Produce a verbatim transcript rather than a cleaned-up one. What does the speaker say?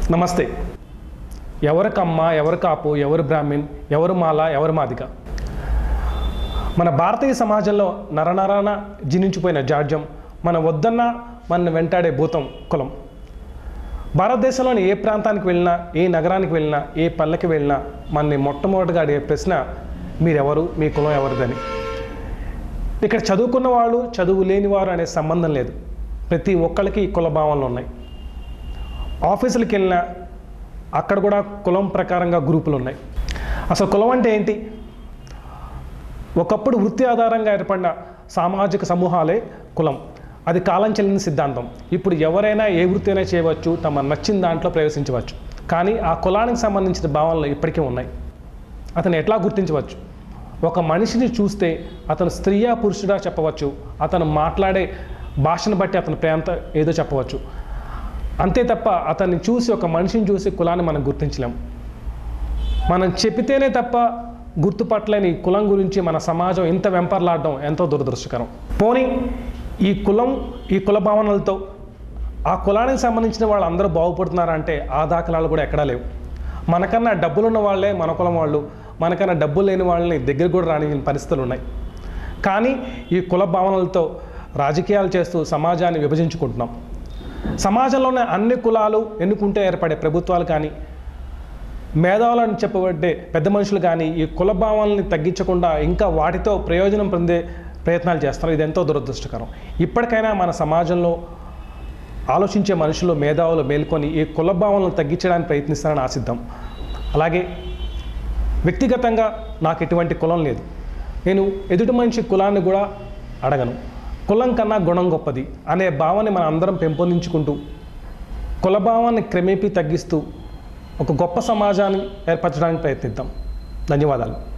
నమస్తే. ఎవరు కమ్మ, ఎవరు కాపు, ఎవరు బ్రాహ్మణ్, ఎవరు మాల, ఎవరు మాదిగ? మన భారతీయ సమాజంలో నరనరాన జీర్ణించిపోయిన జాడ్యం, మన వద్దన్న మన వెంటాడే భూతం కులం. భారతదేశంలోని ఏ ప్రాంతానికి వెళ్ళినా, ఏ నగరానికి వెళ్ళినా, ఏ పల్లెకి వెళ్ళినా మనని మొట్టమొదటిగా అడిగే ప్రశ్న మీరెవరు, మీ కులం ఎవరిదని. ఇక్కడ చదువుకున్న వాళ్ళు, చదువు లేని వారు అనే సంబంధం లేదు. ప్రతి ఒక్కరికి కుల భావనలు ఉన్నాయి. ఆఫీసులకు వెళ్ళినా అక్కడ కూడా కులం ప్రకారంగా గ్రూపులు ఉన్నాయి. అసలు కులం అంటే ఏంటి? ఒకప్పుడు వృత్తి ఆధారంగా ఏర్పడిన సామాజిక సమూహాలే కులం. అది కాలం చెల్లిన సిద్ధాంతం. ఇప్పుడు ఎవరైనా ఏ వృత్తి అయినా చేయవచ్చు, తమ నచ్చిన దాంట్లో ప్రవేశించవచ్చు. కానీ ఆ కులానికి సంబంధించిన భావనలు ఇప్పటికీ ఉన్నాయి. అతను ఎట్లా గుర్తించవచ్చు? ఒక మనిషిని చూస్తే అతను స్త్రీయా పురుషుడా చెప్పవచ్చు. అతను మాట్లాడే భాషను బట్టి అతని ప్రేంత ఏదో చెప్పవచ్చు. అంతే తప్ప అతన్ని చూసి, ఒక మనిషిని చూసి కులాన్ని మనం గుర్తించలేం. మనం చెప్పితేనే తప్ప గుర్తుపట్టలేని కులం గురించి మన సమాజం ఇంత వెంపర్లాడడం ఎంతో దురదృష్టకరం. పోనీ ఈ కులం, ఈ కుల భావనలతో ఆ కులానికి సంబంధించిన వాళ్ళు అందరూ బాగుపడుతున్నారంటే ఆ దాఖలాలు కూడా ఎక్కడా లేవు. మనకన్నా డబ్బులున్న వాళ్ళే మన కులం వాళ్ళు, మనకన్నా డబ్బులు లేని వాళ్ళని దగ్గర కూడా రాని పరిస్థితులు ఉన్నాయి. కానీ ఈ కుల భావనలతో రాజకీయాలు చేస్తూ సమాజాన్ని విభజించుకుంటున్నాం. సమాజంలోనే అన్ని కులాలు ఎన్నుకుంటే ఏర్పడే ప్రభుత్వాలు కానీ, మేధావులని చెప్పబడ్డే పెద్ద మనుషులు కానీ ఈ కుల భావనల్ని తగ్గించకుండా ఇంకా వాటితో ప్రయోజనం పొందే ప్రయత్నాలు చేస్తారు. ఇది ఎంతో దురదృష్టకరం. ఇప్పటికైనా మన సమాజంలో ఆలోచించే మనుషులు, మేధావులు మేల్కొని ఈ కుల భావనలను తగ్గించడానికి ప్రయత్నిస్తారని ఆశిద్దాం. అలాగే వ్యక్తిగతంగా నాకు ఎటువంటి కులం లేదు. నేను ఎదుటి మనిషి కులాన్ని కూడా అడగను. కులం కన్నా గుణం గొప్పది అనే భావాన్ని మనం అందరం పెంపొందించుకుంటూ కుల భావాన్ని క్రమేపీ తగ్గిస్తూ ఒక గొప్ప సమాజాన్ని ఏర్పరచడానికి ప్రయత్నిద్దాం. ధన్యవాదాలు.